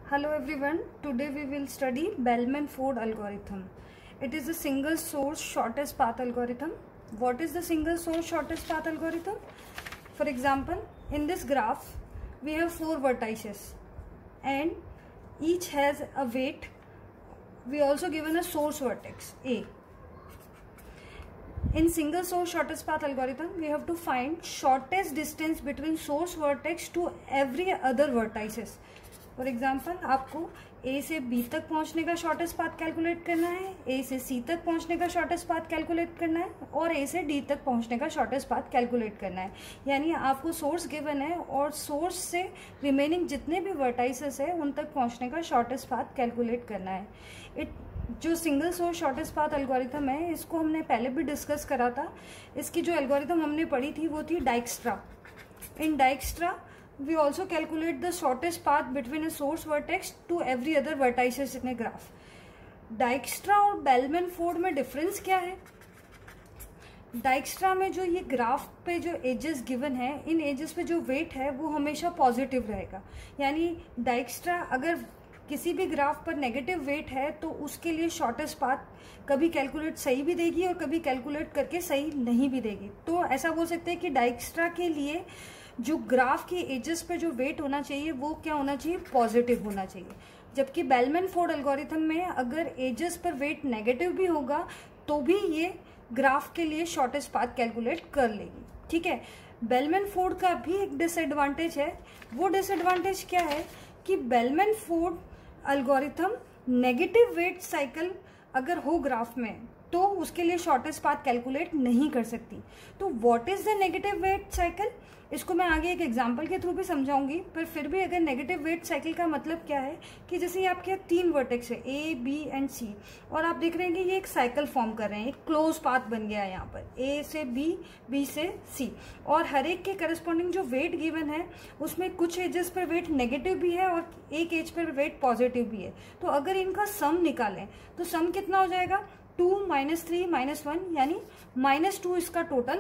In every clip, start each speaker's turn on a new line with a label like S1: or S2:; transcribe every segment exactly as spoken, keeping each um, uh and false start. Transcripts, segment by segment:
S1: Hello everyone, today we will study Bellman-Ford algorithm. It is a single source shortest path algorithm. What is the single source shortest path algorithm? For example, in this graph, we have four vertices and each has a weight. We also given a source vertex A. In single source shortest path algorithm, we have to find shortest distance between source vertex to every other vertices. For example आपको A से B तक पहुंचने का shortest path calculate करना है, ए से सी तक पहुंचने का शॉर्टेस्ट पाथ कैलकुलेट करना है और ए से डी तक पहुंचने का शॉर्टेस्ट पाथ कैलकुलेट करना है. यानी आपको सोर्स गिवन है और सोर्स से रिमेनिंग जितने भी वर्टाइसेस है उन तक पहुंचने का शॉर्टेस्ट पाथ कैलकुलेट करना है. इट जो single source shortest path algorithm है इसको हमने पहले भी डिस्कस करा था. इसकी जो एल्गोरिथम हमने पढ़ी थी वो थी डाइक्स्ट्रा. इन डाइक्स्ट्रा we also calculate the shortest path between a source vertex to every other vertices in a graph. डाइक्स्ट्रा और बेलमैन फोर्ड में डिफरेंस क्या है? डाइक्स्ट्रा में जो ये ग्राफ पे जो एजेस गिवन है, इन एजेस पे जो वेट है वो हमेशा पॉजिटिव रहेगा. यानी डाइक्स्ट्रा अगर किसी भी ग्राफ पर नेगेटिव वेट है तो उसके लिए शॉर्टेस्ट पाथ कभी कैलकुलेट सही भी देगी और कभी कैलकुलेट करके सही नहीं भी देगी. तो ऐसा बोल सकते हैं कि डाइक्स्ट्रा के लिए जो ग्राफ के एजेस पे जो वेट होना चाहिए वो क्या होना चाहिए? पॉजिटिव होना चाहिए. जबकि बेलमैन फोर्ड एल्गोरिथम में अगर एजेस पर वेट नेगेटिव भी होगा तो भी ये ग्राफ के लिए शॉर्टेस्ट पाथ कैलकुलेट कर लेगी. ठीक है. बेलमैन फोर्ड का भी एक डिसएडवांटेज है. वो डिसएडवांटेज क्या है कि Bellman Ford algorithm negative weight cycle अगर हो ग्राफ में तो उसके लिए शॉर्टेस्ट पाथ कैलकुलेट नहीं कर सकती. तो what is the negative weight cycle? इसको मैं आगे एक एग्जांपल के थ्रू भी समझाऊंगी. पर फिर भी अगर नेगेटिव वेट साइकिल का मतलब क्या है कि जैसे ये आपके तीन वर्टेक्स है ए बी एंड सी और आप देख रहे हैं कि ये एक साइकिल फॉर्म कर रहे हैं, एक क्लोज पाथ बन गया है यहाँ पर ए से बी, बी से सी और हर एक के करस्पॉन्डिंग जो वेट गिवन है उसमें कुछ एजेस पर वेट नेगेटिव भी है और एक एज पर वेट पॉजिटिव भी है. तो अगर इनका सम निकालें तो सम कितना हो जाएगा? Two minus three minus one यानी माइनस टू इसका टोटल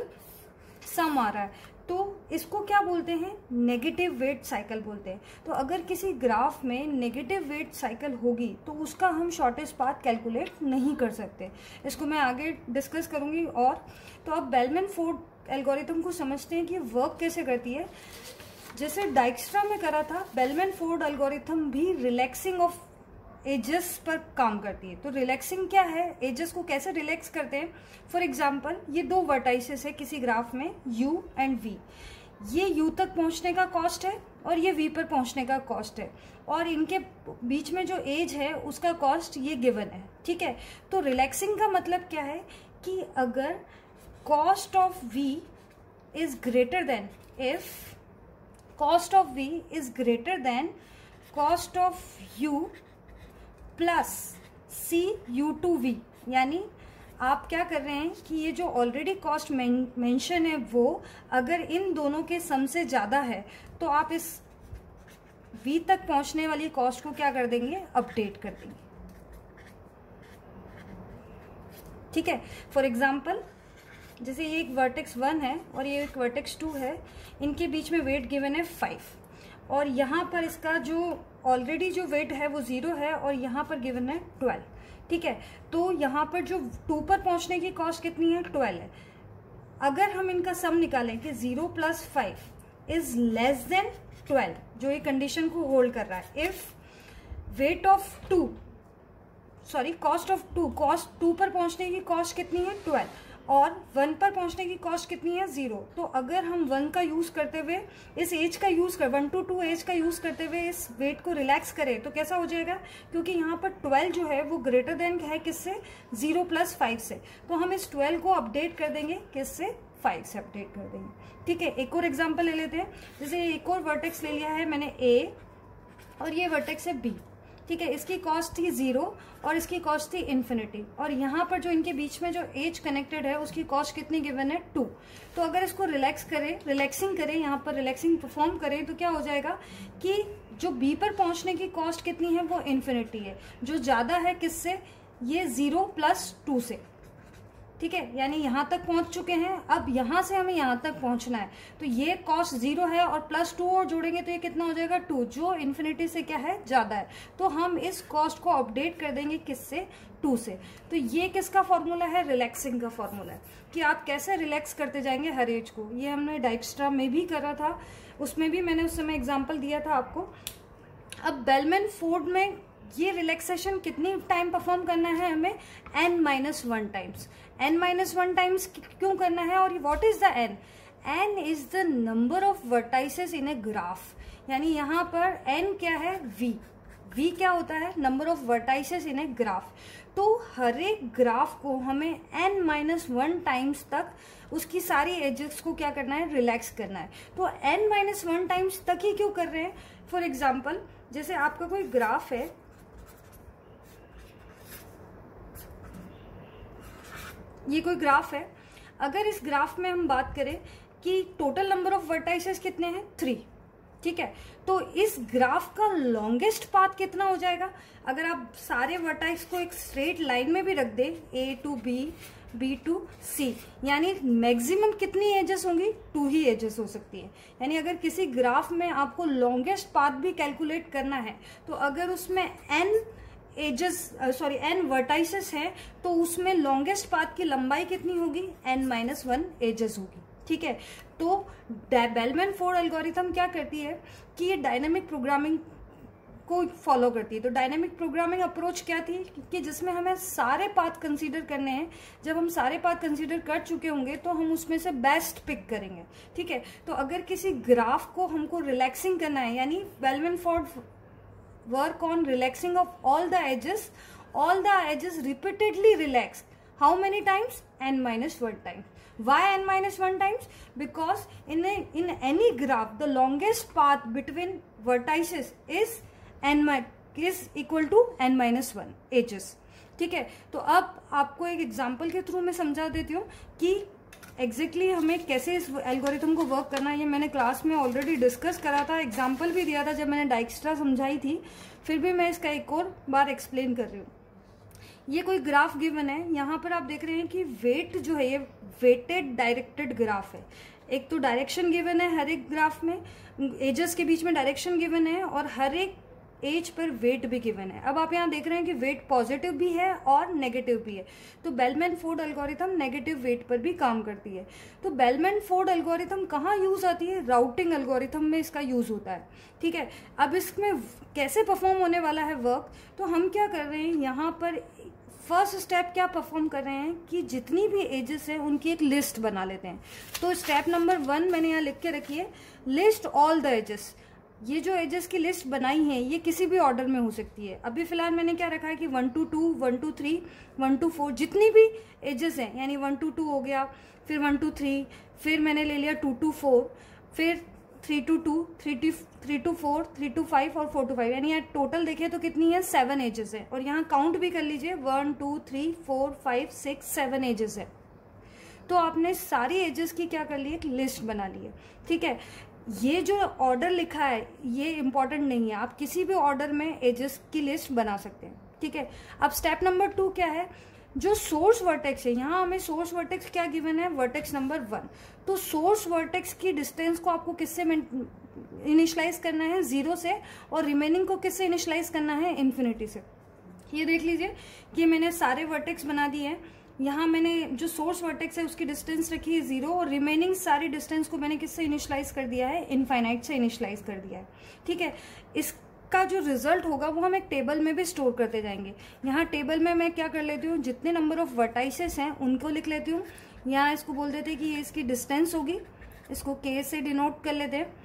S1: सम आ रहा है. तो इसको क्या बोलते हैं? नेगेटिव वेट साइकिल बोलते हैं. तो अगर किसी ग्राफ में नेगेटिव वेट साइकिल होगी तो उसका हम शॉर्टेस्ट पाथ कैलकुलेट नहीं कर सकते. इसको मैं आगे डिस्कस करूंगी. और तो अब बेलमैन फोर्ड एल्गोरिथम को समझते हैं कि वर्क कैसे करती है. जैसे डाइक्स्ट्रा में करा था, बेलमैन फोर्ड एल्गोरिथम भी रिलैक्सिंग ऑफ एजेस पर काम करती है. तो रिलैक्सिंग क्या है? एजेस को कैसे रिलैक्स करते हैं? फॉर एग्जाम्पल ये दो वर्टाइसेस है किसी ग्राफ में u एंड v. ये u तक पहुंचने का कॉस्ट है और ये v पर पहुंचने का कॉस्ट है और इनके बीच में जो एज है उसका कॉस्ट ये गिवन है. ठीक है. तो रिलैक्सिंग का मतलब क्या है कि अगर cost of v is greater than if cost of v is greater than cost of u plus C U to V. यानी आप क्या कर रहे हैं कि ये जो ऑलरेडी कॉस्ट मेंशन है वो अगर इन दोनों के सम से ज़्यादा है तो आप इस v तक पहुंचने वाली कॉस्ट को क्या कर देंगे? अपडेट कर देंगे. ठीक है. फॉर एग्जाम्पल जैसे ये एक वर्टेक्स वन है और ये एक वर्टेक्स टू है, इनके बीच में वेट गिवन है फाइव और यहाँ पर इसका जो ऑलरेडी जो वेट है वो जीरो है और यहाँ पर गिवन है ट्वेल्व. ठीक है. तो यहाँ पर जो टू पर पहुँचने की कॉस्ट कितनी है? ट्वेल्व है. अगर हम इनका सम निकालें कि zero plus five is less than twelve, जो ये कंडीशन को होल्ड कर रहा है, if weight of two sorry cost of two cost two पर पहुँचने की कॉस्ट कितनी है? ट्वेल्व और वन पर पहुंचने की कॉस्ट कितनी है? जीरो. तो अगर हम वन का यूज करते हुए इस एज का यूज कर वन टू टू एज का यूज करते हुए इस वेट को रिलैक्स करें तो कैसा हो जाएगा? क्योंकि यहाँ पर ट्वेल्व जो है वो ग्रेटर देन है किससे? जीरो प्लस फाइव से. तो हम इस ट्वेल्व को अपडेट कर देंगे किससे? फाइव से अपडेट कर देंगे. ठीक है. एक और एग्जाम्पल ले लेते हैं. जैसे एक और वर्टेक्स ले लिया है मैंने ए और ये वर्टेक्स है बी. ठीक है. इसकी कॉस्ट थी जीरो और इसकी कॉस्ट थी इन्फिनिटी और यहाँ पर जो इनके बीच में जो एज कनेक्टेड है उसकी कॉस्ट कितनी गिवन है? टू. तो अगर इसको रिलैक्स करें, रिलैक्सिंग करें, यहाँ पर रिलैक्सिंग परफॉर्म करें तो क्या हो जाएगा कि जो बी पर पहुंचने की कॉस्ट कितनी है? वो इन्फिनिटी है. जो ज्यादा है किससे? ये जीरो प्लस टू से. ठीक है, यानी यहाँ तक पहुंच चुके हैं। अब यहाँ से हमें यहाँ तक पहुंचना है, तो ये कॉस्ट जीरो है और प्लस टू और जोड़ेंगे तो ये कितना हो जाएगा, टू, जो इन्फिनिटी से क्या है, ज्यादा है। तो हम इस कॉस्ट को अपडेट कर देंगे किससे, टू से। तो ये किसका फॉर्मूला है, रिलैक्सिंग का फॉर्मूला है कि आप कैसे रिलैक्स करते जाएंगे हर एज को। ये हमने डाइक्स्ट्रा में भी करा था, उसमें भी मैंने उस समय एग्जाम्पल दिया था आपको। अब बेलमैन फोर्ड में ये रिलैक्सेशन कितनी टाइम परफॉर्म करना है हमें, N minus one times. N minus one times क्यों करना है, और what is the N, N is the number of vertices in a graph. यानी यहाँ पर एन क्या है, वी। वी क्या होता है, number of vertices in a graph. तो हर एक ग्राफ को हमें एन माइनस वन टाइम्स तक उसकी सारी एजेस को क्या करना है, रिलैक्स करना है। तो एन माइनस वन टाइम्स तक ही क्यों कर रहे हैं, फॉर एग्जाम्पल जैसे आपका कोई ग्राफ है, ये कोई ग्राफ है, अगर इस ग्राफ में हम बात करें कि टोटल नंबर ऑफ वर्टाइसेस कितने हैं, थ्री, ठीक है, तो इस ग्राफ का लॉन्गेस्ट पाथ कितना हो जाएगा। अगर आप सारे वर्टाइस को एक स्ट्रेट लाइन में भी रख दे, A to B, B to C, यानी मैक्सिमम कितनी एजेस होंगी, टू ही एजेस हो सकती है। यानी अगर किसी ग्राफ में आपको लॉन्गेस्ट पाथ भी कैलकुलेट करना है, तो अगर उसमें N edges sorry N vertices है, तो उसमें लॉन्गेस्ट पाथ की लंबाई कितनी होगी, एन माइनस वन एजेस होगी, ठीक है। तो बेलमैन फोर्ड एल्गोरिथम क्या करती है कि ये डायनामिक प्रोग्रामिंग को फॉलो करती है। तो डायनामिक प्रोग्रामिंग अप्रोच क्या थी कि जिसमें हमें सारे पाथ कंसीडर करने हैं। जब हम सारे पाथ कंसीडर कर चुके होंगे तो हम उसमें से बेस्ट पिक करेंगे, ठीक है। तो अगर किसी ग्राफ को हमको रिलैक्सिंग करना है, यानी Bellman Ford work on relaxing of all the edges, all the edges repeatedly relax, how many times, N minus one times. Why n minus one times? Because in a, in any graph the longest path between vertices is n is equal to n minus one edges, ठीक है। तो अब आपको एक example के through मैं समझा देती हूँ कि एग्जैक्टली exactly हमें कैसे इस एल्गोरिथम को वर्क करना है। ये मैंने क्लास में ऑलरेडी डिस्कस करा था, एग्जाम्पल भी दिया था जब मैंने डाइक्स्ट्रा समझाई थी, फिर भी मैं इसका एक और बार एक्सप्लेन कर रही हूँ। ये कोई ग्राफ गिवन है, यहाँ पर आप देख रहे हैं कि वेट जो है ये वेटेड डायरेक्टेड ग्राफ है। एक तो डायरेक्शन गिवन है हर एक ग्राफ में, एजेस के बीच में डायरेक्शन गिवन है और हर एक एज पर वेट भी गिवन है। अब आप यहाँ देख रहे हैं कि वेट पॉजिटिव भी है और नेगेटिव भी है। तो Bellman Ford algorithm negative weight पर भी काम करती है। तो बेलमैन फोर्ड एल्गोरिथम कहाँ यूज आती है, राउटिंग एल्गोरिथम में इसका यूज होता है, ठीक है। अब इसमें कैसे परफॉर्म होने वाला है वर्क, तो हम क्या कर रहे हैं, यहाँ पर फर्स्ट स्टेप क्या परफॉर्म कर रहे हैं कि जितनी भी एजेस हैं उनकी एक लिस्ट बना लेते हैं। तो स्टेप नंबर वन मैंने यहाँ लिख के रखी है, लिस्ट ऑल द एजेस। ये जो एजेस की लिस्ट बनाई है ये किसी भी ऑर्डर में हो सकती है। अभी फिलहाल मैंने क्या रखा है कि one to two, one to three, one to four, जितनी भी एजेस हैं, यानी वन टू टू हो गया, फिर वन टू थ्री, फिर मैंने ले लिया टू टू फोर, फिर three to two, three to three two four, three to five और फोर टू फाइव, यानी यहाँ टोटल देखें तो कितनी है, सेवन एजेस है। और यहाँ काउंट भी कर लीजिए, one to three four five six seven edges है। तो आपने सारी एजेस की क्या कर ली, एक लिस्ट बना ली है, ठीक है। ये जो ऑर्डर लिखा है ये इंपॉर्टेंट नहीं है, आप किसी भी ऑर्डर में एजेस की लिस्ट बना सकते हैं, ठीक है। अब स्टेप नंबर टू क्या है, जो सोर्स वर्टेक्स है, यहाँ हमें सोर्स वर्टेक्स क्या गिवन है, वर्टेक्स नंबर वन। तो सोर्स वर्टेक्स की डिस्टेंस को आपको किससे इनिशियलाइज करना है, जीरो से, और रिमेनिंग को किससे इनिशियलाइज करना है, इन्फिनिटी से। ये देख लीजिए कि मैंने सारे वर्टेक्स बना दिए हैं। यहाँ मैंने जो सोर्स वर्टेक्स है उसकी डिस्टेंस रखी है जीरो, और रिमेनिंग सारी डिस्टेंस को मैंने किससे इनिशियलाइज कर दिया है, इनफाइनाइट से इनिशियलाइज कर दिया है, ठीक है। इस का जो रिजल्ट होगा वो हम एक टेबल में भी स्टोर करते जाएंगे। यहाँ टेबल में मैं क्या कर लेती हूँ, जितने नंबर ऑफ वर्टाइसेस हैं उनको लिख लेती हूँ। यहाँ इसको बोल देते हैं कि ये इसकी डिस्टेंस होगी, इसको के से डिनोट कर लेते हैं,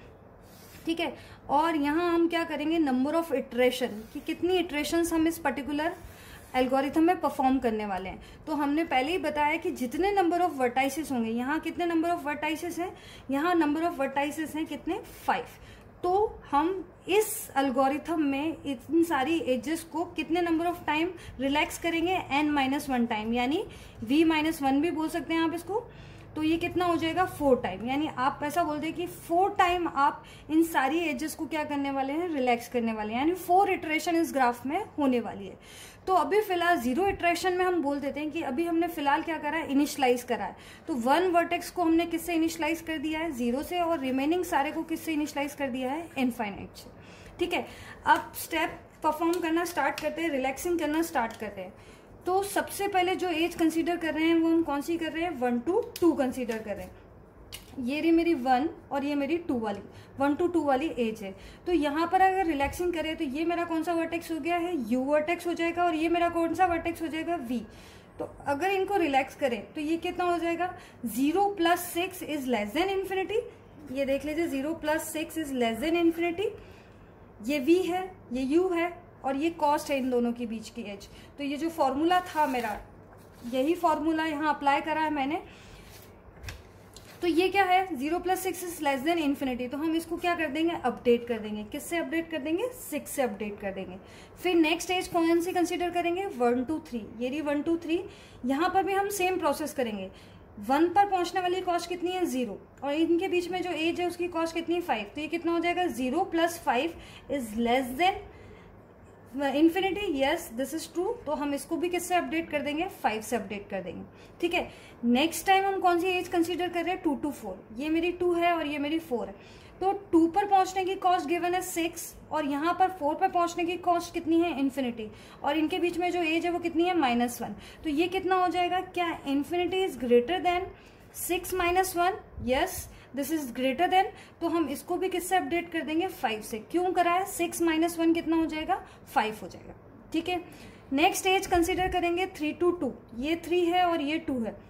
S1: ठीक है। और यहाँ हम क्या करेंगे, नंबर ऑफ इटरेशन, कि कितनी इटरेशंस हम इस पर्टिकुलर एल्गोरिथम में परफॉर्म करने वाले हैं। तो हमने पहले ही बताया कि जितने नंबर ऑफ वर्टाइसेस होंगे, यहाँ कितने नंबर ऑफ वर्टाइसेस हैं, यहाँ नंबर ऑफ वर्टाइसेस हैं कितने, फाइव। तो हम इस एल्गोरिथम में इन सारी एजेस को कितने नंबर ऑफ टाइम रिलैक्स करेंगे, एन माइनस वन टाइम, यानी वी माइनस वन भी बोल सकते हैं आप इसको। तो ये कितना हो जाएगा फोर टाइम, यानी आप ऐसा बोल दें कि फोर टाइम आप इन सारी एजेस को क्या करने वाले हैं, रिलैक्स करने वाले हैं, यानी फोर इटरेशन इस ग्राफ में होने वाली है। तो अभी फिलहाल जीरो इटरेशन में हम बोल देते हैं कि अभी हमने फिलहाल क्या करा है, इनिशियलाइज करा है। तो वन वर्टेक्स को हमने किससे इनिशियलाइज कर दिया है, जीरो से, और रिमेनिंग सारे को किससे इनिशियलाइज कर दिया है, इनफाइनाइट से। ठीक है, अब स्टेप परफॉर्म करना स्टार्ट करते हैं, रिलैक्सिंग करना स्टार्ट करते हैं। तो सबसे पहले जो एज कंसीडर कर रहे हैं वो हम कौन सी कर रहे हैं, वन टू टू कंसीडर कर रहे हैं। ये रही मेरी वन और ये मेरी टू वाली, वन टू टू वाली एज है। तो यहाँ पर अगर रिलैक्सिंग करें तो ये मेरा कौन सा वर्टेक्स हो गया है, यू वर्टेक्स हो जाएगा, और ये मेरा कौन सा वर्टेक्स हो जाएगा, वी। तो अगर इनको रिलैक्स करें तो ये कितना हो जाएगा, zero plus six is less than infinity. ये देख लीजिए, zero plus six is less than infinity. ये वी है, ये यू है, और ये कॉस्ट है इन दोनों के बीच की एज। तो ये जो फॉर्मूला था मेरा, यही फॉर्मूला यहाँ अप्लाई करा है मैंने। तो ये क्या है, zero plus six is less than infinity. तो हम इसको क्या कर देंगे, अपडेट कर देंगे। किससे अपडेट कर देंगे, सिक्स से अपडेट कर देंगे। फिर नेक्स्ट एज कौन सी कंसीडर करेंगे, वन टू थ्री। ये रही वन टू थ्री। यहाँ पर भी हम सेम प्रोसेस करेंगे। वन पर पहुंचने वाली कॉस्ट कितनी है, जीरो, और इनके बीच में जो एज है उसकी कॉस्ट कितनी है, फाइव। तो ये कितना हो जाएगा, zero plus five is less than infinity. Yes, this is true. तो हम इसको भी किससे अपडेट कर देंगे, फाइव से अपडेट कर देंगे। ठीक है, नेक्स्ट टाइम हम कौन सी एज कंसीडर कर रहे हैं, टू टू फोर। ये मेरी टू है और ये मेरी फोर है। तो टू पर पहुंचने की कॉस्ट गिवन है सिक्स, और यहाँ पर फोर पर पहुंचने की कॉस्ट कितनी है, इन्फिनिटी, और इनके बीच में जो एज है वो कितनी है, माइनस वन। तो ये कितना हो जाएगा, क्या infinity is greater than six minus one, yes this is greater than. तो हम इसको भी किससे अपडेट कर देंगे, फाइव से। क्यों करा है, सिक्स माइनस वन कितना हो जाएगा, फाइव हो जाएगा। ठीक है, नेक्स्ट एज कंसीडर करेंगे थ्री टू टू। ये थ्री है और ये टू है।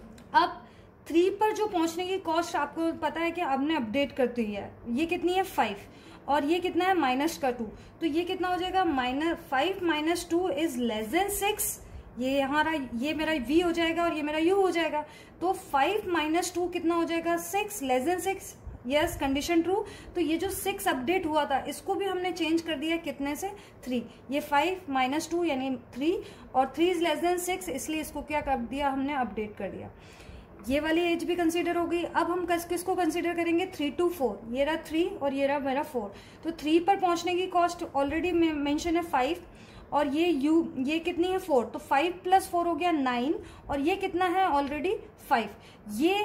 S1: अब थ्री पर जो पहुंचने की कॉस्ट आपको पता है कि आपने अपडेट कर दी है, ये कितनी है, फाइव, और ये कितना है, माइनस का टू। तो ये कितना हो जाएगा, minus five minus two is less than six. ये हमारा, ये मेरा v हो जाएगा और ये मेरा u हो जाएगा। तो फाइव माइनस टू कितना हो जाएगा, six, less than six. Yes, condition true. तो ये जो सिक्स अपडेट हुआ था इसको भी हमने चेंज कर दिया कितने से, थ्री। ये फाइव माइनस टू यानी थ्री, और three is less than six, इसलिए इसको क्या कर दिया हमने, अपडेट कर दिया। ये वाली एज भी कंसीडर हो गई। अब हम किस किसको कंसीडर करेंगे, थ्री टू फोर। ये रहा थ्री और ये रहा मेरा फोर। तो थ्री पर पहुंचने की कॉस्ट ऑलरेडी मेंशन है फाइव, और ये u ये कितनी है, फोर। तो फाइव प्लस फोर हो गया नाइन, और ये कितना है, ऑलरेडी फाइव। ये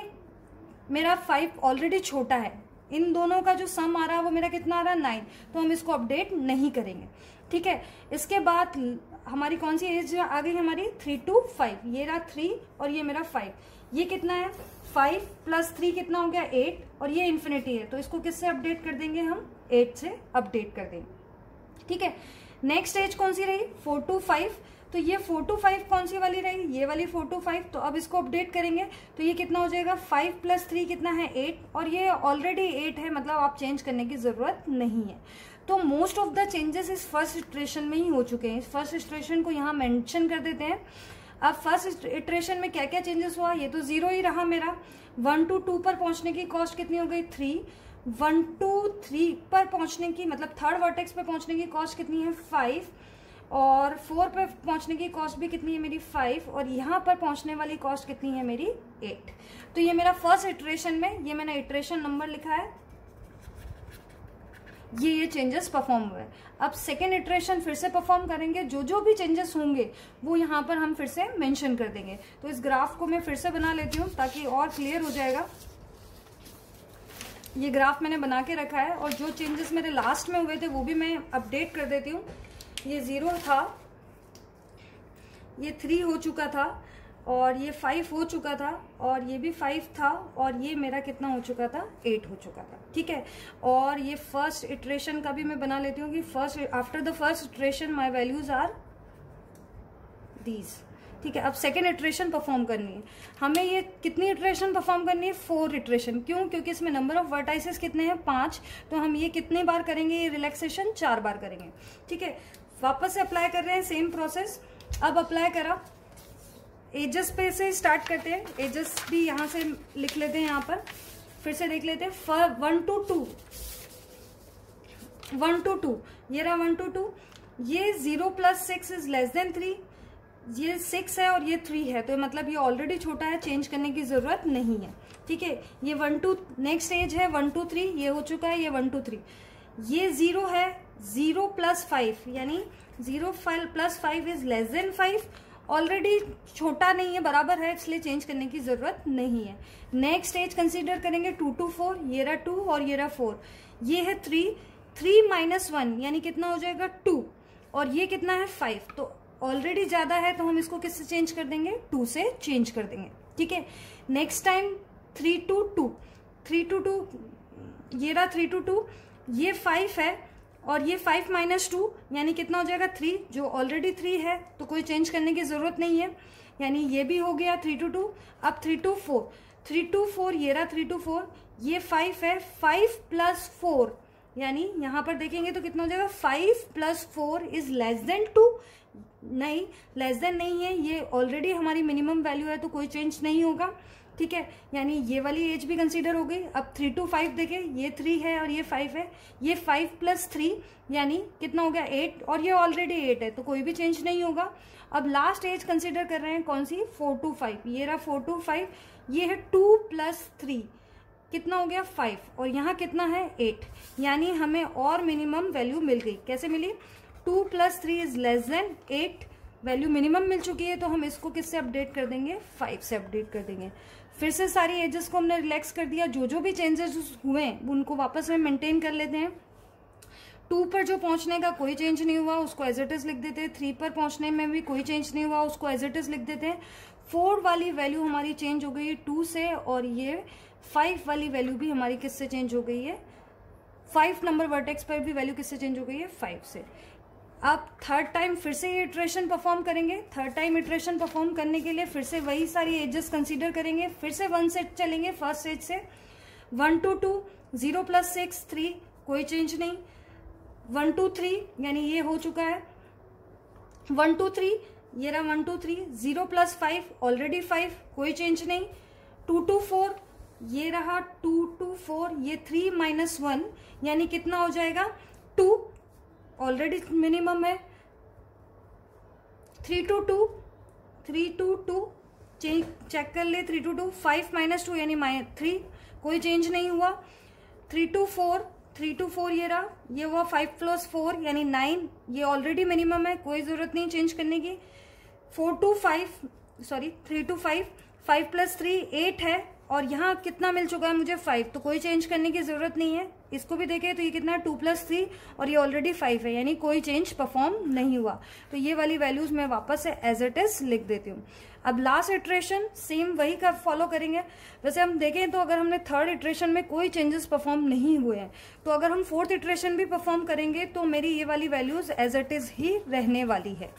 S1: मेरा फाइव ऑलरेडी छोटा है, इन दोनों का जो सम आ रहा है वो मेरा कितना आ रहा है, नाइन। तो हम इसको अपडेट नहीं करेंगे। ठीक है, इसके बाद हमारी कौन सी एज आ गई, हमारी थ्री टू फाइव। ये रहा थ्री और ये मेरा फाइव। ये कितना है, फाइव प्लस थ्री कितना हो गया, एट, और ये इन्फिनिटी है। तो इसको किससे अपडेट कर देंगे, हम एट से अपडेट कर देंगे। ठीक है, नेक्स्ट एज कौन सी रही, फोर टू फाइव। तो ये फोर टू फाइव कौन सी वाली रही, ये वाली फोर टू फाइव। तो अब इसको अपडेट करेंगे तो ये कितना हो जाएगा, फाइव प्लस थ्री कितना है, एट, और ये ऑलरेडी एट है, मतलब आप चेंज करने की जरूरत नहीं है। तो मोस्ट ऑफ द चेंजेस इस फर्स्ट इटरेशन में ही हो चुके हैं। इस फर्स्ट इटरेशन को यहाँ मेंशन कर देते हैं। अब फर्स्ट इटरेशन में क्या क्या चेंजेस हुआ, ये तो जीरो ही रहा मेरा। वन टू टू पर पहुंचने की कॉस्ट कितनी हो गई, थ्री। वन टू थ्री पर पहुंचने की, मतलब थर्ड वर्टेक्स पर पहुंचने की कॉस्ट कितनी है, फाइव, और फोर पर पहुंचने की कॉस्ट भी कितनी है मेरी, फाइव, और यहाँ पर पहुंचने वाली कॉस्ट कितनी है मेरी, एट। तो ये मेरा फर्स्ट इटरेशन में, ये मैंने इटरेशन नंबर लिखा है, ये ये चेंजेस परफॉर्म हुए। अब सेकेंड इटरेशन फिर से परफॉर्म करेंगे, जो जो भी चेंजेस होंगे वो यहाँ पर हम फिर से मेंशन कर देंगे। तो इस ग्राफ को मैं फिर से बना लेती हूँ ताकि और क्लियर हो जाएगा। ये ग्राफ मैंने बना के रखा है, और जो चेंजेस मेरे लास्ट में हुए थे वो भी मैं अपडेट कर देती हूँ। ये जीरो था, ये थ्री हो चुका था, और ये फाइव हो चुका था, और ये भी फाइव था, और ये मेरा कितना हो चुका था, एट हो चुका था। ठीक है, और ये फर्स्ट इटरेशन का भी मैं बना लेती हूँ कि first after the first iteration my values are these. ठीक है, अब सेकेंड इटरेशन परफॉर्म करनी है हमें। ये कितनी इटरेशन परफॉर्म करनी है, फोर इटरेशन। क्यों, क्योंकि इसमें नंबर ऑफ वर्टाइसेस कितने हैं, पांच। तो हम ये कितने बार करेंगे, ये रिलैक्सेशन चार बार करेंगे। ठीक है, वापस से अप्लाई कर रहे हैं सेम प्रोसेस। अब अप्लाई करा, एजेस पे से स्टार्ट करते हैं। एजेस भी यहाँ से लिख लेते हैं, यहाँ पर फिर से देख लेते हैं। One to two, one to two, ये रहा वन टू टू। ये zero plus six is less than three, ये सिक्स है और ये थ्री है, तो मतलब ये ऑलरेडी छोटा है, चेंज करने की जरूरत नहीं है। ठीक है, ये वन टू नेक्स्ट एज है वन टू थ्री, ये हो चुका है, ये वन टू थ्री, ये जीरो है, जीरो प्लस फाइव यानी zero five plus five is less than five, already छोटा नहीं है, बराबर है, इसलिए चेंज करने की जरूरत नहीं है। नेक्स्ट एज कंसीडर करेंगे टू टू फोर, ये रहा टू और ये रहा फोर, ये है थ्री, थ्री माइनस वन यानी कितना हो जाएगा टू, और ये कितना है फाइव, तो ऑलरेडी ज्यादा है तो हम इसको किससे चेंज कर देंगे, टू से चेंज कर देंगे। ठीक है, next time three to two, three to two, ये रहा थ्री टू टू, ये फाइव है और ये फाइव माइनस टू यानी कितना हो जाएगा थ्री, जो ऑलरेडी थ्री है तो कोई चेंज करने की जरूरत नहीं है, यानी ये भी हो गया थ्री टू टू। अब three two four, three two four, ये रहा थ्री टू फोर, ये फाइव है, फाइव प्लस फोर यानी यहां पर देखेंगे तो कितना हो जाएगा, five plus four is less than two, नहीं लेस देन नहीं है, ये ऑलरेडी हमारी मिनिमम वैल्यू है तो कोई चेंज नहीं होगा। ठीक है, यानी ये वाली एज भी कंसीडर हो गई। अब थ्री टू फाइव देखें, ये थ्री है और ये फाइव है, ये फाइव प्लस थ्री यानी कितना हो गया एट, और ये ऑलरेडी एट है तो कोई भी चेंज नहीं होगा। अब लास्ट एज कंसीडर कर रहे हैं कौन सी, फोर टू फाइव, ये रहा फोर टू फाइव, ये है टू प्लस थ्री, कितना हो गया फाइव, और यहाँ कितना है एट, यानी हमें और मिनिमम वैल्यू मिल गई। कैसे मिली, two plus three is less than eight, value minimum मिल चुकी है तो हम इसको किससे अपडेट कर देंगे, फाइव से अपडेट कर देंगे। फिर से सारी एजेस को हमने रिलैक्स कर दिया, जो जो भी चेंजेस हुए हैं उनको वापस में मेंटेन कर लेते हैं। टू पर जो पहुंचने का कोई चेंज नहीं हुआ उसको एज इट इज लिख देते हैं, थ्री पर पहुंचने में भी कोई चेंज नहीं हुआ उसको एज इट इज लिख देते हैं। फोर वाली वैल्यू हमारी चेंज हो गई है टू से, और ये फाइव वाली वैल्यू भी हमारी किससे चेंज हो गई है, फाइव नंबर वर्टेक्स पर भी वैल्यू किससे चेंज हो गई है, फाइव से। अब थर्ड टाइम फिर से ये इटरेशन परफॉर्म करेंगे, थर्ड टाइम इटरेशन परफॉर्म करने के लिए फिर से वही सारी एजेस कंसीडर करेंगे, फिर से वन से चलेंगे फर्स्ट एज से, one to two, zero plus six three, कोई चेंज नहीं, वन टू थ्री यानी ये हो चुका है, वन टू थ्री, ये रहा one to three, zero plus five already five, कोई चेंज नहीं, टू टू फोर, ये रहा टू टू फोर, ये थ्री माइनस वन यानी कितना हो जाएगा टू, ऑलरेडी मिनिमम है, three to two, three to two change check कर ले, three to two, five minus two यानी माइनस थ्री, कोई चेंज नहीं हुआ, three two four, three two four ये रहा, ये हुआ फाइव प्लस फोर यानी नाइन, ये ऑलरेडी मिनिमम है कोई जरूरत नहीं चेंज करने की, four to five sorry three to five, five plus three eight है, और यहाँ कितना मिल चुका है मुझे फाइव, तो कोई चेंज करने की जरूरत नहीं है। इसको भी देखें तो ये कितना है टू प्लस थ्री और ये ऑलरेडी फाइव है, यानी कोई चेंज परफॉर्म नहीं हुआ, तो ये वाली वैल्यूज मैं वापस से एज इट इज लिख देती हूँ। अब लास्ट इटरेशन सेम वही का फॉलो करेंगे। वैसे हम देखें तो अगर हमने थर्ड इटरेशन में कोई चेंजेस परफॉर्म नहीं हुए हैं, तो अगर हम फोर्थ इटरेशन भी परफॉर्म करेंगे तो मेरी ये वाली वैल्यूज एज इट इज ही रहने वाली है।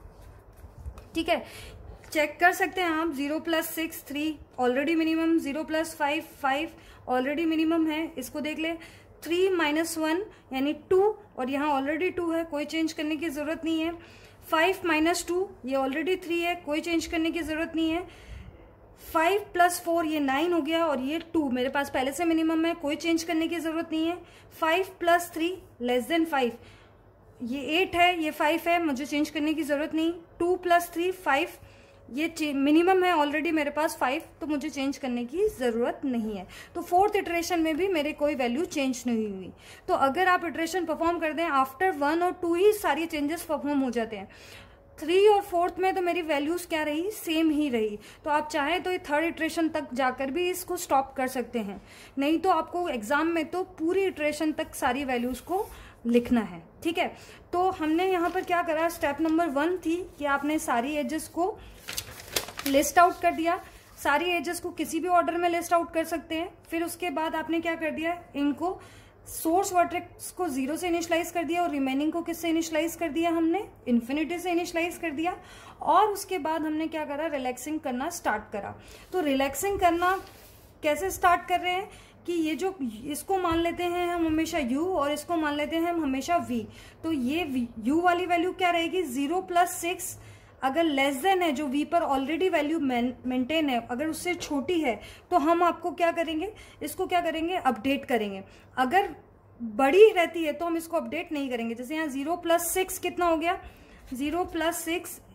S1: ठीक है, चेक कर सकते हैं आप, zero plus six three already minimum, zero plus five five already minimum है, इसको देख ले, थ्री माइनस वन यानी टू, और यहाँ ऑलरेडी टू है कोई चेंज करने की जरूरत नहीं है, फाइव माइनस टू ये ऑलरेडी थ्री है कोई चेंज करने की जरूरत नहीं है, फाइव प्लस फोर ये नाइन हो गया, और ये टू मेरे पास पहले से मिनिमम है कोई चेंज करने की जरूरत नहीं है, five plus three less than five, ये एट है ये फाइव है मुझे चेंज करने की जरूरत नहीं, टू प्लस थ्री फाइव, ये मिनिमम है ऑलरेडी मेरे पास फाइव, तो मुझे चेंज करने की जरूरत नहीं है। तो फोर्थ इटरेशन में भी मेरे कोई वैल्यू चेंज नहीं हुई। तो अगर आप इटरेशन परफॉर्म कर दें आफ्टर वन और टू ही सारी चेंजेस परफॉर्म हो जाते हैं, थ्री और फोर्थ में तो मेरी वैल्यूज क्या रही, सेम ही रही। तो आप चाहें तो ये थर्ड इटरेशन तक जाकर भी इसको स्टॉप कर सकते हैं, नहीं तो आपको एग्जाम में तो पूरी इटरेशन तक सारी वैल्यूज को लिखना है। ठीक है, तो हमने यहाँ पर क्या करा, स्टेप नंबर वन थी कि आपने सारी एजेस को लिस्ट आउट कर दिया, सारी एजेस को किसी भी ऑर्डर में लिस्ट आउट कर सकते हैं। फिर उसके बाद आपने क्या कर दिया, इनको सोर्स वर्टेक्स को जीरो से इनिशियलाइज कर दिया और रिमेनिंग को किससे इनिशियलाइज कर दिया, हमने इन्फिनिटी से इनिशियलाइज कर दिया। और उसके बाद हमने क्या करा, रिलैक्सिंग करना स्टार्ट करा। तो रिलैक्सिंग करना कैसे स्टार्ट कर रहे हैं कि ये जो इसको मान लेते हैं हम हमेशा u और इसको मान लेते हैं हम हमेशा v। तो ये u वाली वैल्यू क्या रहेगी, जीरो प्लस सिक्स अगर लेस देन है, जो v पर ऑलरेडी वैल्यू मेंटेन है, अगर उससे छोटी है तो हम आपको क्या करेंगे, इसको क्या करेंगे, अपडेट करेंगे। अगर बड़ी रहती है तो हम इसको अपडेट नहीं करेंगे। जैसे यहाँ जीरो प्लस सिक्स कितना हो गया, जीरो प्लस सिक्स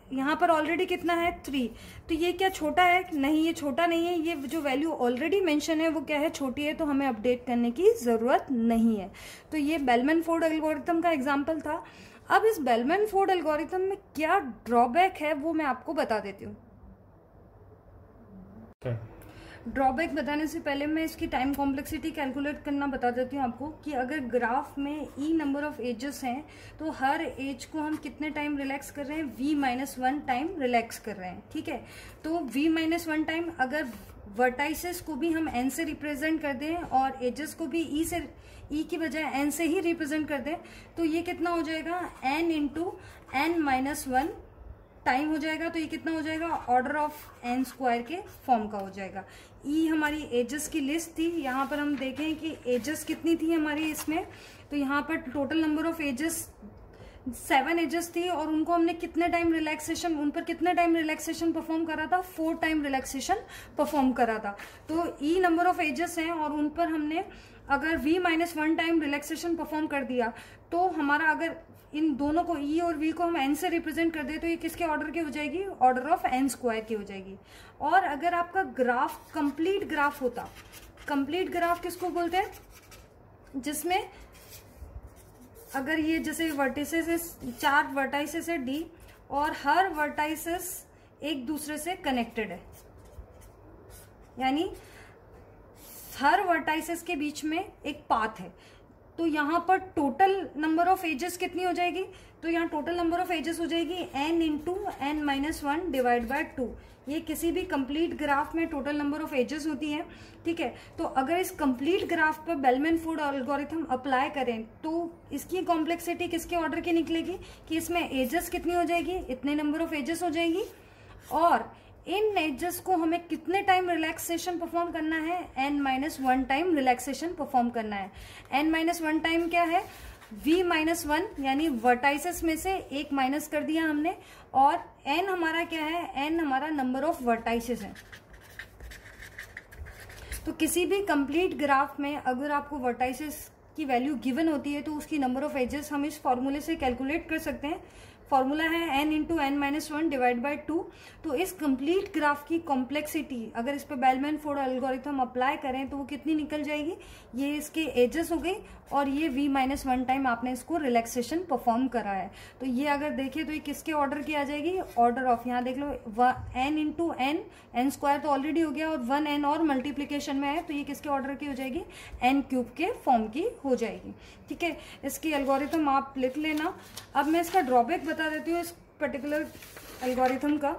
S1: यहाँ पर ऑलरेडी कितना है थ्री, तो ये क्या छोटा है? नहीं, ये छोटा नहीं है, ये जो वैल्यू ऑलरेडी मेंशन है वो क्या है? छोटी है, तो हमें अपडेट करने की ज़रूरत नहीं है। तो ये बेलमैन फोर्ड एल्गोरिथम का एग्जाम्पल था। अब इस बेलमैन फोर्ड एल्गोरिथम में क्या ड्रॉबैक है वो मैं आपको बता देती हूँ। ड्रॉबैक बताने से पहले मैं इसकी टाइम कॉम्प्लेक्सिटी कैलकुलेट करना बता देती हूँ आपको, कि अगर ग्राफ में ई नंबर ऑफ एजेस हैं तो हर एज को हम कितने टाइम रिलैक्स कर रहे हैं? V minus one time relax कर रहे हैं, ठीक है। तो वी माइनस वन टाइम अगर वर्टाइसेस को भी हम एन से रिप्रेजेंट कर दें और एजेस को भी ई से, ई की बजाय एन से ही रिप्रेजेंट कर दें, तो ये कितना हो जाएगा? N into N minus one time हो जाएगा। तो ये कितना हो जाएगा? ऑर्डर ऑफ एन स्क्वायर के फॉर्म का हो जाएगा। ई हमारी एजेस की लिस्ट थी। यहाँ पर हम देखें कि एजेस कितनी थी हमारी इसमें, तो यहाँ पर total number of edges seven edges थी और उनको हमने कितने टाइम रिलैक्सेशन, उन पर कितने टाइम रिलैक्सेशन परफॉर्म करा था? फोर टाइम रिलैक्सेशन परफॉर्म करा था। तो ई नंबर ऑफ एजेस हैं और उन पर हमने अगर V minus one time relaxation perform कर दिया, तो हमारा अगर इन दोनों को ई और वी को हम एन से रिप्रेजेंट कर दे तो ये किसके ऑर्डर की हो जाएगी? ऑर्डर ऑफ एन स्क्वायर की हो जाएगी। और अगर आपका ग्राफ कंप्लीट ग्राफ होता, कंप्लीट ग्राफ किसको बोलते हैं? जिसमें अगर ये जैसे वर्टिसेस है, चार वर्टाइसेस है डी और हर वर्टाइसेस एक दूसरे से कनेक्टेड है, यानी हर वर्टाइसेस के बीच में एक पाथ है, तो यहाँ पर टोटल नंबर ऑफ एजेस कितनी हो जाएगी? तो यहाँ टोटल नंबर ऑफ एजेस हो जाएगी N into N minus one divide by two. ये किसी भी कंप्लीट ग्राफ में टोटल नंबर ऑफ एजेस होती है, ठीक है। तो अगर इस कंप्लीट ग्राफ पर बेलमैन फोर्ड एल्गोरिथम अप्लाई करें तो इसकी कॉम्प्लेक्सिटी किसके ऑर्डर की निकलेगी? कि इसमें एजेस कितनी हो जाएगी? इतने नंबर ऑफ एजेस हो जाएगी और इन एजेस को हमें कितने टाइम रिलैक्सेशन परफॉर्म करना है? N minus one time relaxation perform करना है। एन माइनस वन टाइम क्या है? वी माइनस वन, यानी वर्टाइसेस में से एक माइनस कर दिया हमने, और एन हमारा क्या है? एन हमारा नंबर ऑफ वर्टाइसेस है। तो किसी भी कंप्लीट ग्राफ में अगर आपको वर्टाइसेस की वैल्यू गिवन होती है तो उसकी नंबर ऑफ एजेस हम इस फॉर्मूले से कैलकुलेट कर सकते हैं। फॉर्मूला है N into N minus one divide by two. तो इस कंप्लीट ग्राफ की कॉम्प्लेक्सिटी अगर इस पर बेलमैन फोर्ड एल्गोरिथम अप्लाई करें तो वो कितनी निकल जाएगी? ये इसके एजेस हो गई और ये v माइनस वन टाइम आपने इसको रिलैक्सेशन परफॉर्म करा है। तो ये अगर देखें तो ये किसके ऑर्डर की आ जाएगी? ऑर्डर ऑफ, यहाँ देख लो N into N, N square तो ऑलरेडी हो गया और वन एन और मल्टीप्लीकेशन में है, तो ये किसके ऑर्डर की हो जाएगी? एन क्यूब के फॉर्म की हो जाएगी, ठीक है। इसकी एल्गोरिथम आप लिख लेना। अब मैं इसका ड्रॉबैक बता देती हूँ इस पर्टिकुलर एल्गोरिथम का।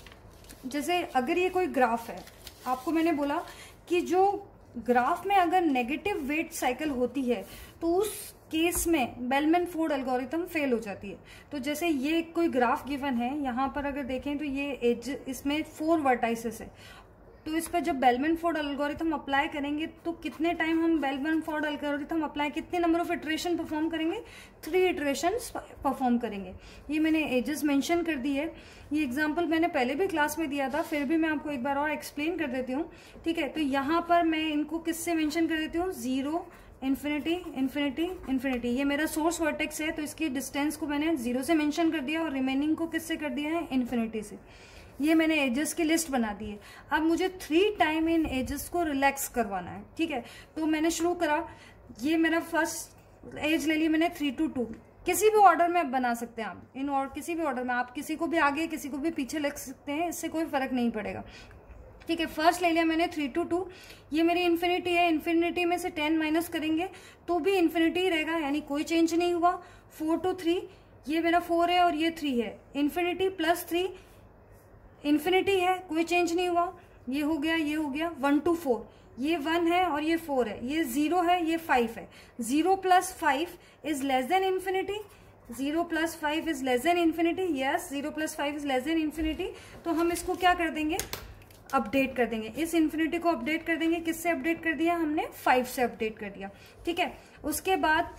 S1: जैसे अगर ये कोई ग्राफ है, आपको मैंने बोला कि जो ग्राफ में अगर नेगेटिव वेट साइकिल होती है तो उस केस में बेलमैन फोर्ड एल्गोरिथम फेल हो जाती है। तो जैसे ये कोई ग्राफ गिवन है, यहाँ पर अगर देखें तो ये एज, इसमें फोर वर्टाइसेस है, तो इस पर जब बेलमैन फोर्ड एल्गोरिथम अप्लाई करेंगे तो कितने टाइम हम बेलमैन फोर्ड एल्गोरिथम अप्लाई, कितने नंबर ऑफ इटरेशन परफॉर्म करेंगे? थ्री इटरेशंस परफॉर्म करेंगे। ये मैंने एजेस मेंशन कर दी है। ये एग्जांपल मैंने पहले भी क्लास में दिया था, फिर भी मैं आपको एक बार और एक्सप्लेन कर देती हूँ, ठीक है। तो यहाँ पर मैं इनको किससे मेंशन कर देती हूँ? Zero, infinity, infinity, infinity. ये मेरा सोर्स वर्टेक्स है तो इसकी डिस्टेंस को मैंने जीरो से मेंशन कर दिया और रिमेनिंग को किससे कर दिया है? इन्फिनिटी से। ये मैंने एजेस की लिस्ट बना दी है। अब मुझे थ्री टाइम इन एजेस को रिलैक्स करवाना है, ठीक है। तो मैंने शुरू करा, ये मेरा फर्स्ट एज ले ली मैंने थ्री टू टू। किसी भी ऑर्डर में बना सकते हैं आप, इन और किसी भी ऑर्डर में आप किसी को भी आगे किसी को भी पीछे लिख सकते हैं, इससे कोई फर्क नहीं पड़ेगा, ठीक है। फर्स्ट ले लिया मैंने थ्री टू टू। ये मेरी इन्फिनिटी है, इन्फिनिटी में से टेन माइनस करेंगे तो भी इन्फिनिटी ही रहेगा, यानी कोई चेंज नहीं हुआ। फोर टू थ्री, ये मेरा फोर है और ये थ्री है, इन्फिनिटी प्लस थ्री, इन्फिनिटी है, कोई चेंज नहीं हुआ। ये हो गया, ये हो गया। वन टू फोर, ये वन है और ये फोर है, ये जीरो है, ये फाइव है। Zero plus five is less than infinity, zero plus five is less than infinity, yes, zero plus five is less than infinity. तो हम इसको क्या कर देंगे? अपडेट कर देंगे। इस इन्फिनिटी को अपडेट कर देंगे, किससे अपडेट कर दिया हमने? फाइव से अपडेट कर दिया, ठीक है। उसके बाद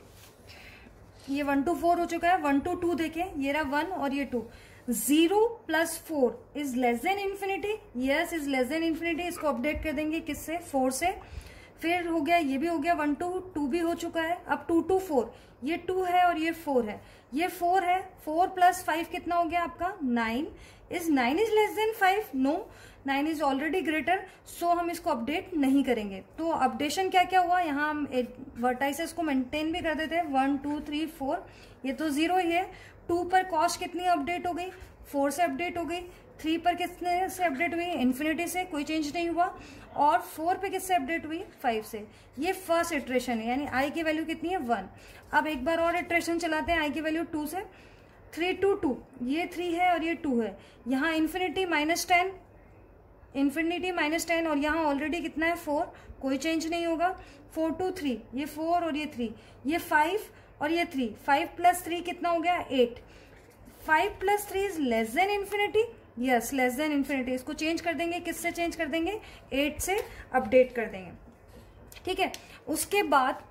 S1: ये वन टू फोर हो चुका है। वन टू टू देखें, ये रहा वन और ये two. Zero plus four is less than infinity, yes, is less than infinity. इसको अपडेट कर देंगे किससे? फोर से। फिर हो गया, ये भी हो गया, वन टू टू भी हो चुका है। अब टू टू फोर, ये टू है और ये फोर है, ये फोर है, फोर प्लस फाइव कितना हो गया आपका nine. Is nine is less than five? No, nine is already greater, so हम इसको अपडेट नहीं करेंगे। तो अपडेशन क्या क्या हुआ, यहाँ हम वर्टाइसेस को मेंटेन भी कर देते हैं, वन टू थ्री फोर, ये तो जीरो ही है। टू पर कॉस्ट कितनी अपडेट हो गई, फोर से अपडेट हो गई। थ्री पर कितने से अपडेट हुई, इन्फिनिटी से, कोई चेंज नहीं हुआ। और फोर पे किससे अपडेट हुई, फाइव से। ये फर्स्ट इटरेशन है, यानी आई की वैल्यू कितनी है, वन। अब एक बार और इटरेशन चलाते हैं आई की वैल्यू टू से। थ्री टू टू, ये थ्री है और ये टू है, यहाँ infinity minus ten, infinity minus ten, और यहाँ ऑलरेडी कितना है, फोर, कोई चेंज नहीं होगा। फोर टू थ्री, ये फोर और ये थ्री, ये फाइव और ये थ्री, फाइव प्लस थ्री कितना हो गया, eight. Five plus three is less than infinity, yes less than infinity. इसको चेंज कर देंगे, किससे चेंज कर देंगे, एट से अपडेट कर देंगे, ठीक है। उसके बाद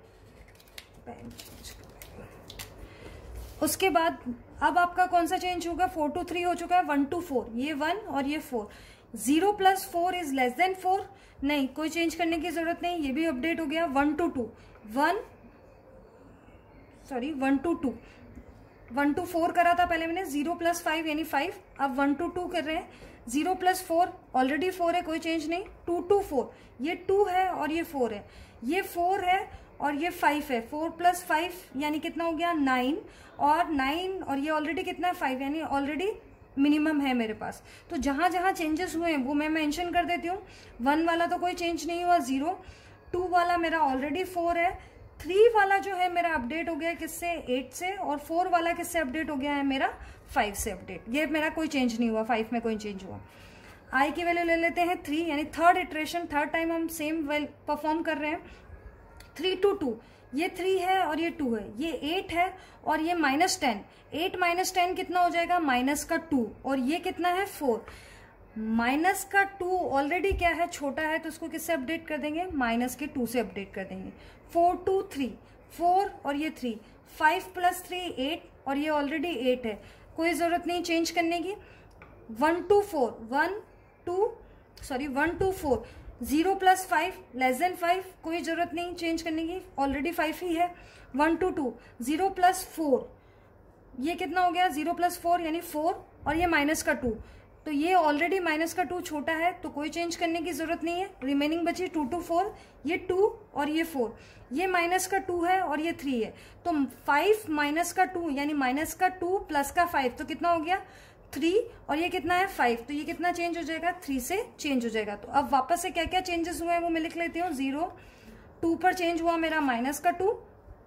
S1: उसके बाद अब आपका कौन सा चेंज होगा, फोर टू थ्री हो चुका है, वन टू फोर, ये वन और ये four. Zero plus four is less than four, नहीं, कोई चेंज करने की जरूरत नहीं, ये भी अपडेट हो गया। One to two, one sorry one to two, one to four करा था पहले मैंने, जीरो प्लस फाइव यानी फाइव, अब वन टू टू कर रहे हैं। Zero plus four, already four है, कोई चेंज नहीं। टू टू फोर, ये टू है और ये फोर है, ये फोर है और ये फाइव है। फोर प्लस फाइव यानी कितना हो गया, नाइन, और नाइन और ये ऑलरेडी कितना है, फाइव, यानी ऑलरेडी मिनिमम है मेरे पास। तो जहां जहां चेंजेस हुए हैं वो मैं मेंशन कर देती हूँ। वन वाला तो कोई चेंज नहीं हुआ, जीरो। टू वाला मेरा ऑलरेडी फोर है। थ्री वाला जो है मेरा अपडेट हो गया किससे, एट से, और फोर वाला किससे अपडेट हो गया है मेरा, फाइव से अपडेट। ये मेरा कोई चेंज नहीं हुआ, फाइव में कोई चेंज हुआ। आई की वैल्यू ले लेते हैं थ्री, यानी थर्ड इटरेशन, थर्ड टाइम हम सेम वेल परफॉर्म कर रहे हैं। थ्री टू टू, ये थ्री है और ये टू है, ये एट है और ये minus ten. Eight minus ten कितना हो जाएगा, माइनस का टू, और ये कितना है, फोर। माइनस का टू ऑलरेडी क्या है, छोटा है, तो उसको किससे अपडेट कर देंगे, माइनस के टू से अपडेट कर देंगे। फोर टू थ्री, फोर और ये three, five plus three eight, और ये ऑलरेडी एट है, कोई जरूरत नहीं चेंज करने की। One to four, one two sorry one to four, zero plus five less than five, कोई जरूरत नहीं चेंज करने की, ऑलरेडी फाइव ही है। One to two, zero plus four, ये कितना हो गया, जीरो प्लस फोर यानी फोर, और ये माइनस का टू, तो ये ऑलरेडी माइनस का टू छोटा है, तो कोई चेंज करने की जरूरत नहीं है। रिमेनिंग बची टू टू फोर, ये टू और ये फोर, ये माइनस का टू है और ये थ्री है, तो फाइव माइनस का टू यानी माइनस का टू प्लस का फाइव, तो कितना हो गया, थ्री, और ये कितना है, फाइव, तो ये कितना चेंज हो जाएगा, थ्री से चेंज हो जाएगा। तो अब वापस से क्या क्या चेंजेस हुए हैं वो मैं लिख लेती हूँ। जीरो, टू पर चेंज हुआ मेरा माइनस का टू,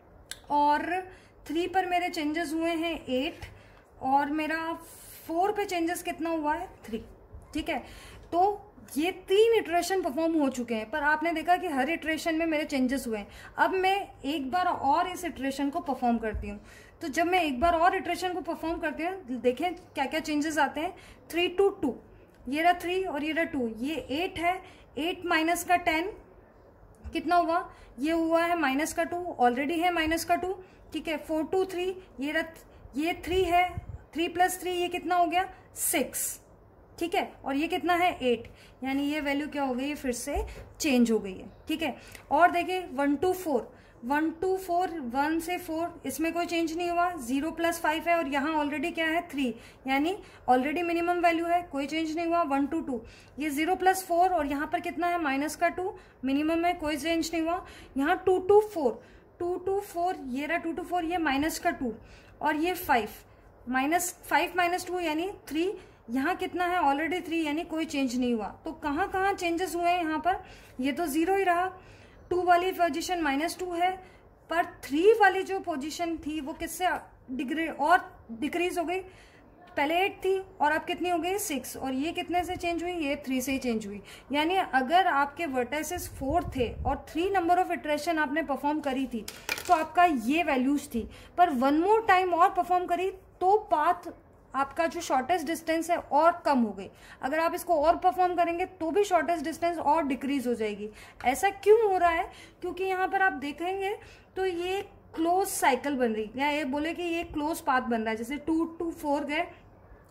S1: और थ्री पर मेरे चेंजेस हुए हैं एट, और मेरा फोर पे चेंजेस कितना हुआ है, थ्री, ठीक है। तो ये तीन इटरेशन परफॉर्म हो चुके हैं, पर आपने देखा कि हर इटरेशन में मेरे चेंजेस हुए हैं। अब मैं एक बार और इस इटरेशन को परफॉर्म करती हूँ, तो जब मैं एक बार और इटरेशन को परफॉर्म करती हूँ, देखें क्या क्या चेंजेस आते हैं। थ्री टू टू, ये रहा थ्री और ये रहा टू, ये एट है, एट माइनस का टेन कितना हुआ, ये हुआ है माइनस का टू, ऑलरेडी है माइनस का टू, ठीक है। फोर टू थ्री, ये रहा, ये थ्री है, थ्री प्लस थ्री ये कितना हो गया, सिक्स, ठीक है, और ये कितना है, एट, यानी ये वैल्यू क्या हो गई, फिर से चेंज हो गई है, ठीक है। और देखिए one to four, one to four, one से फोर, इसमें कोई चेंज नहीं हुआ, जीरो प्लस फाइव है, और यहाँ ऑलरेडी क्या है, थ्री, यानी ऑलरेडी मिनिमम वैल्यू है, कोई चेंज नहीं हुआ। वन टू टू, ये जीरो प्लस फोर, और यहाँ पर कितना है, माइनस का टू, मिनिमम है, कोई चेंज नहीं हुआ। यहाँ two to four, two to four, ये रहा टू टू फोर, ये माइनस का टू, और ये five, minus five minus two यानी थ्री, यहाँ कितना है, ऑलरेडी थ्री, यानी कोई चेंज नहीं हुआ। तो कहाँ कहाँ चेंजेस हुए हैं यहाँ पर, ये तो जीरो ही रहा। टू वाली पोजीशन माइनस टू है, पर थ्री वाली जो पोजीशन थी वो किससे डिग्री और डिक्रीज हो गई, पहले एट थी और अब कितनी हो गई, सिक्स, और ये कितने से चेंज हुई, ये थ्री से ही चेंज हुई। यानी अगर आपके वर्टाइसेस फोर थे और थ्री नंबर ऑफ इटरेशन आपने परफॉर्म करी थी तो आपका ये वैल्यूज थी, पर वन मोर टाइम और परफॉर्म करी तो पाथ आपका जो शॉर्टेस्ट डिस्टेंस है और कम हो गई। अगर आप इसको और परफॉर्म करेंगे तो भी शॉर्टेस्ट डिस्टेंस और डिक्रीज हो जाएगी। ऐसा क्यों हो रहा है, क्योंकि यहाँ पर आप देखेंगे तो ये क्लोज साइकिल बन रही है, या ये बोले कि ये क्लोज पाथ बन रहा है। जैसे टू टू फोर गए,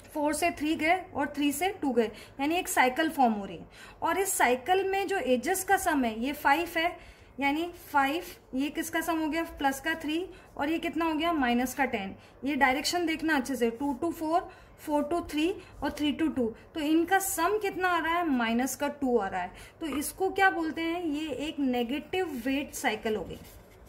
S1: फोर से थ्री गए और थ्री से टू गए, यानी एक साइकिल फॉर्म हो रही है। और इस साइकिल में जो एजेस का सम है ये फाइव है, यानी फाइव, ये किसका सम हो गया प्लस का थ्री, और ये कितना हो गया माइनस का टेन। ये डायरेक्शन देखना अच्छे से, two to four, four two three और थ्री टू टू, तो इनका सम कितना आ रहा है माइनस का टू आ रहा है। तो इसको क्या बोलते हैं, ये एक नेगेटिव वेट साइकिल हो गई,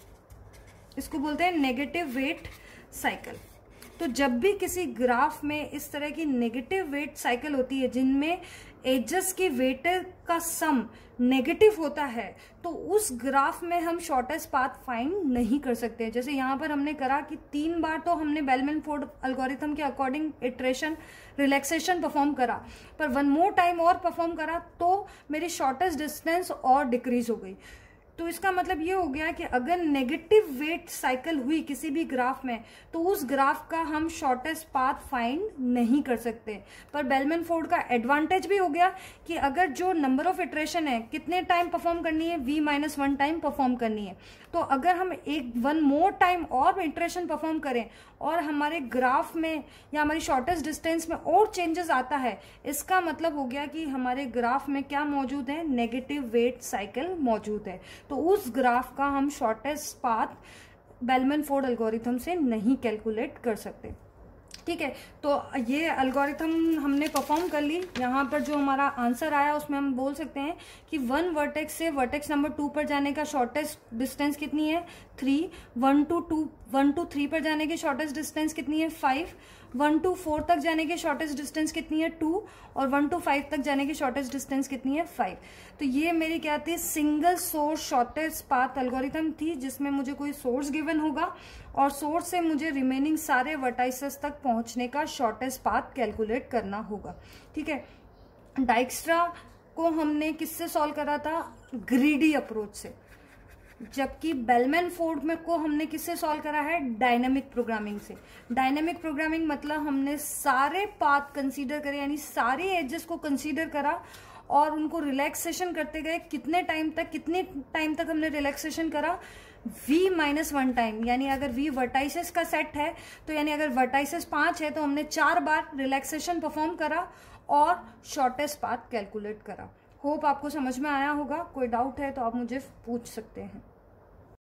S1: इसको बोलते हैं नेगेटिव वेट साइकिल। तो जब भी किसी ग्राफ में इस तरह की नेगेटिव वेट साइकिल होती है जिनमें एजेस की वेट का सम नेगेटिव होता है, तो उस ग्राफ में हम शॉर्टेस्ट पाथ फाइंड नहीं कर सकते। जैसे यहाँ पर हमने करा कि तीन बार तो हमने बेलमैन फोर्ड एल्गोरिथम के अकॉर्डिंग इटरेशन रिलैक्सेशन परफॉर्म करा, पर वन मोर टाइम और परफॉर्म करा तो मेरी शॉर्टेस्ट डिस्टेंस और डिक्रीज हो गई। तो इसका मतलब ये हो गया कि अगर नेगेटिव वेट साइकिल हुई किसी भी ग्राफ में तो उस ग्राफ का हम शॉर्टेस्ट पाथ फाइंड नहीं कर सकते। पर बेलमैन फोर्ड का एडवांटेज भी हो गया कि अगर जो नंबर ऑफ इटरेशन है कितने टाइम परफॉर्म करनी है, V minus one time perform करनी है, तो अगर हम एक वन मोर टाइम और इटरेशन परफॉर्म करें और हमारे ग्राफ में या हमारी शॉर्टेस्ट डिस्टेंस में और चेंजेस आता है, इसका मतलब हो गया कि हमारे ग्राफ में क्या मौजूद है, नेगेटिव वेट साइकिल मौजूद है। तो उस ग्राफ का हम shortest path Bellman Ford algorithm से नहीं कैलकुलेट कर सकते। ठीक है, तो ये एल्गोरिथम हमने परफॉर्म कर ली। यहाँ पर जो हमारा आंसर आया उसमें हम बोल सकते हैं कि वन वर्टेक्स से वर्टेक्स नंबर टू पर जाने का शॉर्टेस्ट डिस्टेंस कितनी है, three. One to two one to three पर जाने की शॉर्टेस्ट डिस्टेंस कितनी है, फाइव। वन टू फोर तक जाने की शॉर्टेस्ट डिस्टेंस कितनी है, टू। और वन टू फाइव तक जाने की शॉर्टेस्ट डिस्टेंस कितनी है, फाइव। तो ये मेरी क्या थी, single source shortest path algorithm थी, जिसमें मुझे कोई सोर्स गिवन होगा और सोर्स से मुझे रिमेनिंग सारे वर्टाइसेस तक पहुंचने का शॉर्टेस्ट पाथ कैलकुलेट करना होगा। ठीक है, डाइक्स्ट्रा को हमने किससे सॉल्व करा था, ग्रीडी अप्रोच से, जबकि बेलमैन फोर्ड में को हमने किससे सॉल्व करा है, डायनामिक प्रोग्रामिंग से। डायनामिक प्रोग्रामिंग मतलब हमने सारे पाथ कंसीडर करे, यानी सारे एजेस को कंसीडर करा और उनको रिलैक्सेशन करते गए। कितने टाइम तक, कितने टाइम तक हमने रिलैक्सेशन करा, v माइनस वन टाइम। यानी अगर v वर्टाइसेस का सेट है तो यानी अगर वर्टाइसेस पांच है तो हमने चार बार रिलैक्सेशन परफॉर्म करा और शॉर्टेस्ट पाथ कैलकुलेट करा। होप आपको समझ में आया होगा। कोई डाउट है तो आप मुझे पूछ सकते हैं।